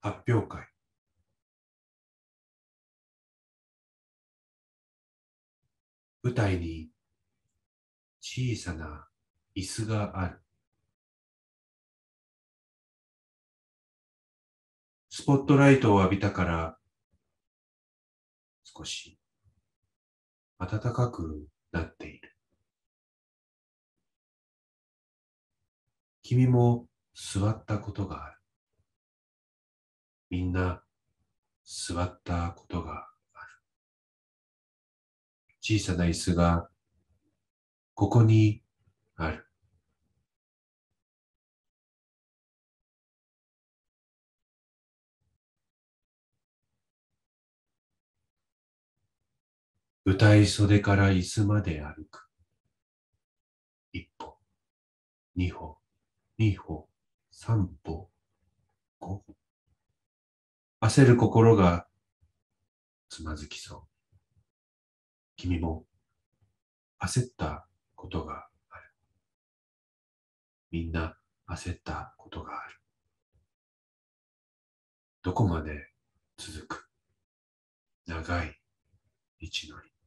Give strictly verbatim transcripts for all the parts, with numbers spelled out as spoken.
発表会。舞台に小さな椅子がある。スポットライトを浴びたから少し暖かくなっている。君も座ったことがある。みんな座ったことがある。小さな椅子がここにある。舞台袖から椅子まで歩く。一歩、二歩、二歩、三歩、五歩。焦る心がつまずきそう。君も焦ったことがある。みんな焦ったことがある。どこまで続く長い道のり。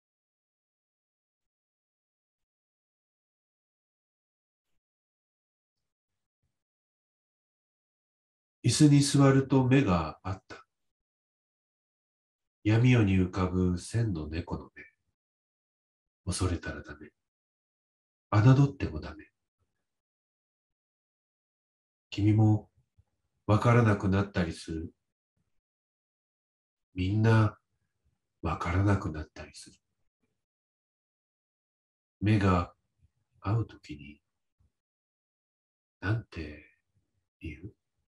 椅子に座ると目があった。闇夜に浮かぶ千の猫の目。恐れたらダメ。侮ってもダメ。君もわからなくなったりする。みんなわからなくなったりする。目が合うときに、なんて言う？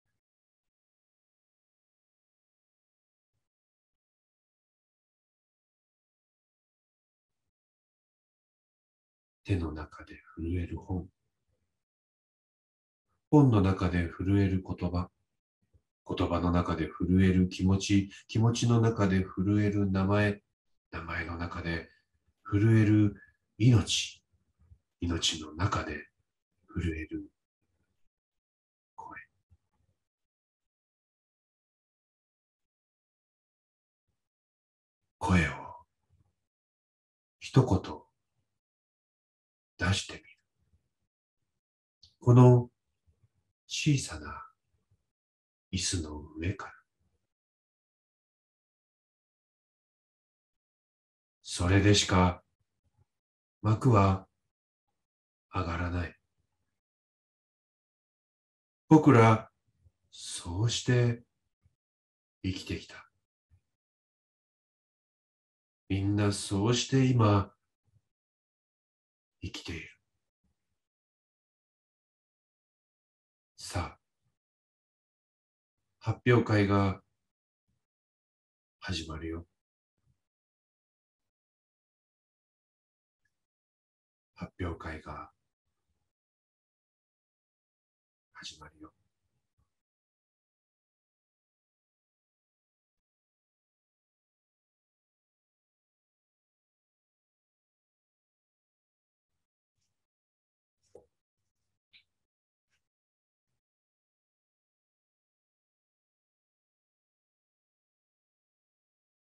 手の中で震える本。本の中で震える言葉。言葉の中で震える気持ち。気持ちの中で震える名前。名前の中で震える命。命の中で震える声。声を一言出してみる。この小さな椅子の上から。それでしか幕は上がらない。僕ら、そうして生きてきた。みんなそうして今、生きている。さあ、発表会が始まるよ。発表会が始まるよ。